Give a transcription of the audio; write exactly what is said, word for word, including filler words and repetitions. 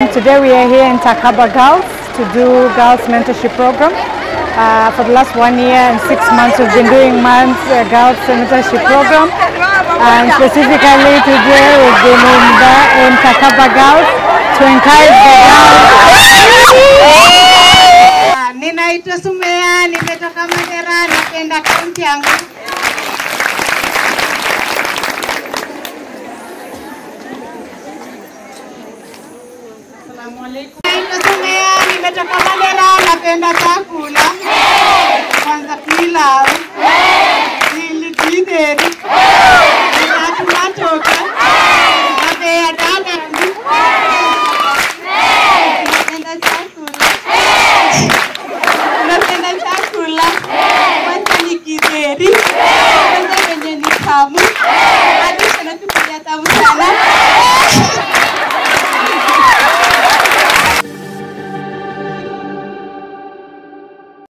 Today we are here in Takaba Girls to do Girls Mentorship Program. Uh, for the last one year and six months we've been doing months uh, Girls Mentorship Program. And specifically today we've been in, the, in Takaba Girls to encourage the girls. Ninaitwa Sumeya, nimetoka Mandera, napenda kaunti yangu. Assalamu alaikum. Ninaitwa Sumeya, nimetoka Mandera, napenda chakula. Kwanza pilau. Pili githeri.